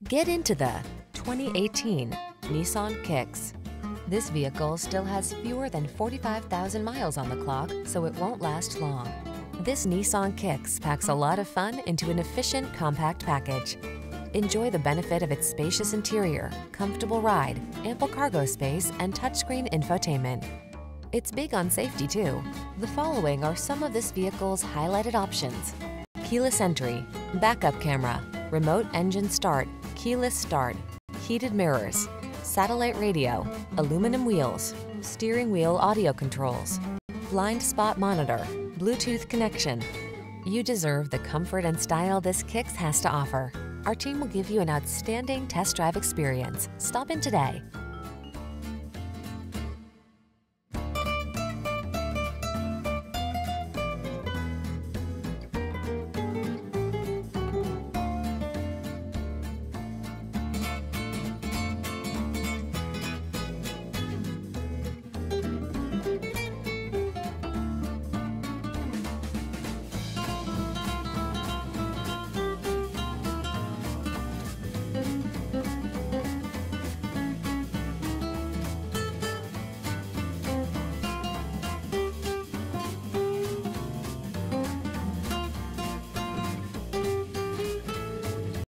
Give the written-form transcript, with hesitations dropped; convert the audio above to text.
Get into the 2018 Nissan Kicks. This vehicle still has fewer than 45,000 miles on the clock, so it won't last long. This Nissan Kicks packs a lot of fun into an efficient, compact package. Enjoy the benefit of its spacious interior, comfortable ride, ample cargo space, and touchscreen infotainment. It's big on safety too. The following are some of this vehicle's highlighted options: keyless entry, backup camera, remote engine start, keyless start, heated mirrors, satellite radio, aluminum wheels, steering wheel audio controls, blind spot monitor, Bluetooth connection. You deserve the comfort and style this Kicks has to offer. Our team will give you an outstanding test drive experience. Stop in today.